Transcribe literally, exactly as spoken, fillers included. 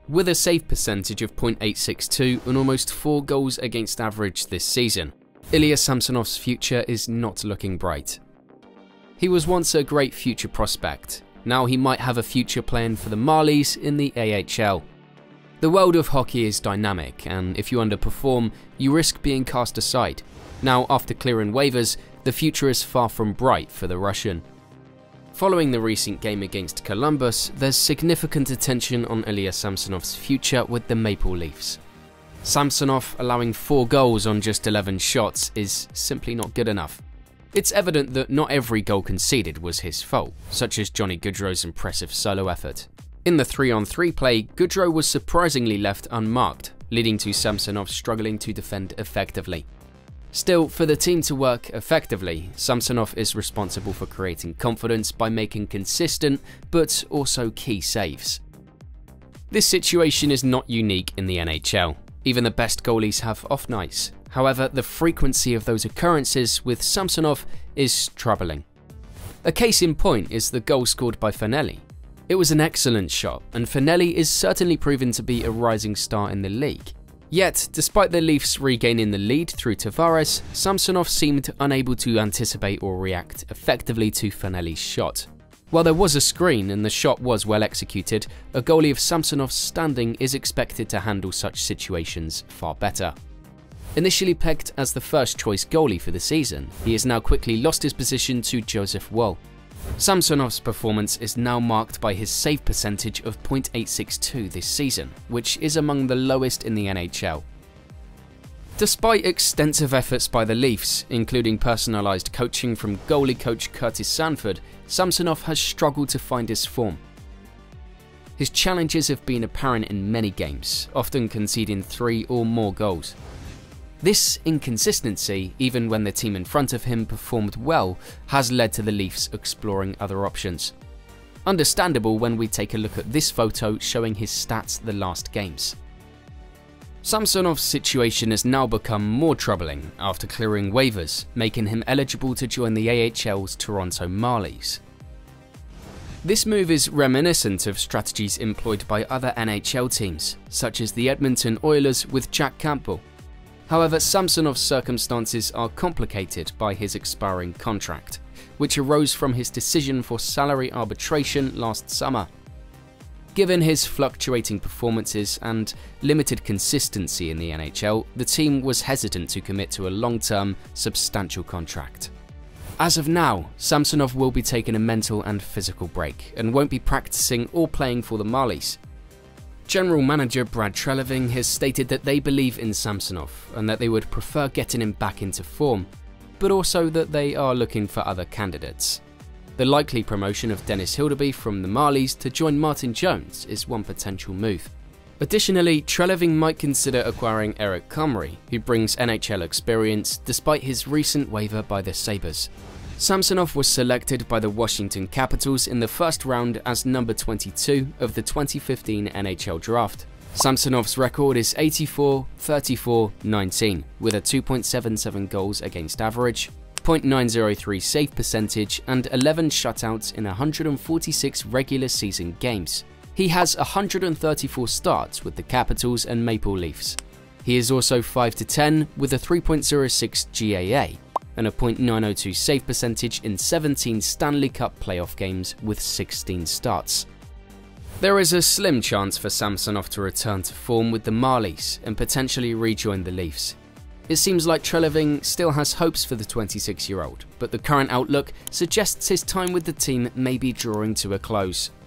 with a save percentage of point eight six two and almost four goals against average this season. Ilya Samsanov's future is not looking bright. He was once a great future prospect. Now he might have a future playing for the Marlies in the A H L. The world of hockey is dynamic, and if you underperform, you risk being cast aside. Now, after clearing waivers, the future is far from bright for the Russian. Following the recent game against Columbus, there's significant attention on Ilya Samsanov's future with the Maple Leafs. Samsonov allowing four goals on just eleven shots is simply not good enough. It's evident that not every goal conceded was his fault, such as Johnny Gaudreau's impressive solo effort. In the three on three play, Gaudreau was surprisingly left unmarked, leading to Samsonov struggling to defend effectively. Still, for the team to work effectively, Samsonov is responsible for creating confidence by making consistent but also key saves. This situation is not unique in the N H L. Even the best goalies have off nights. However, the frequency of those occurrences with Samsonov is troubling. A case in point is the goal scored by Fanelli. It was an excellent shot, and Fanelli is certainly proven to be a rising star in the league. Yet, despite the Leafs regaining the lead through Tavares, Samsonov seemed unable to anticipate or react effectively to Fanelli's shot. While there was a screen and the shot was well executed, a goalie of Samsonov's standing is expected to handle such situations far better. Initially pegged as the first choice goalie for the season, he has now quickly lost his position to Joseph Woll. Samsonov's performance is now marked by his save percentage of point eight six two this season, which is among the lowest in the N H L. Despite extensive efforts by the Leafs, including personalised coaching from goalie coach Curtis Sanford, Samsonov has struggled to find his form. His challenges have been apparent in many games, often conceding three or more goals. This inconsistency, even when the team in front of him performed well, has led to the Leafs exploring other options. Understandable when we take a look at this photo showing his stats the last games. Samsonov's situation has now become more troubling after clearing waivers, making him eligible to join the A H L's Toronto Marlies. This move is reminiscent of strategies employed by other N H L teams, such as the Edmonton Oilers with Jack Campbell. However, Samsonov's circumstances are complicated by his expiring contract, which arose from his decision for salary arbitration last summer. Given his fluctuating performances and limited consistency in the N H L, the team was hesitant to commit to a long-term, substantial contract. As of now, Samsonov will be taking a mental and physical break and won't be practicing or playing for the Marlies. General Manager Brad Treliving has stated that they believe in Samsonov and that they would prefer getting him back into form, but also that they are looking for other candidates. The likely promotion of Dennis Hildeby from the Marlies to join Martin Jones is one potential move. Additionally, Treliving might consider acquiring Eric Comrie, who brings N H L experience despite his recent waiver by the Sabres. Samsonov was selected by the Washington Capitals in the first round as number twenty-two of the twenty fifteen N H L draft. Samsonov's record is eighty-four, thirty-four, nineteen, with a two point seven seven goals against average, point nine oh three save percentage, and eleven shutouts in one hundred forty-six regular season games. He has one hundred thirty-four starts with the Capitals and Maple Leafs. He is also five to ten with a three point oh six G A A and a point nine oh two save percentage in seventeen Stanley Cup playoff games with sixteen starts. There is a slim chance for Samsonov to return to form with the Marlies and potentially rejoin the Leafs. It seems like Treliving still has hopes for the twenty-six-year-old, but the current outlook suggests his time with the team may be drawing to a close.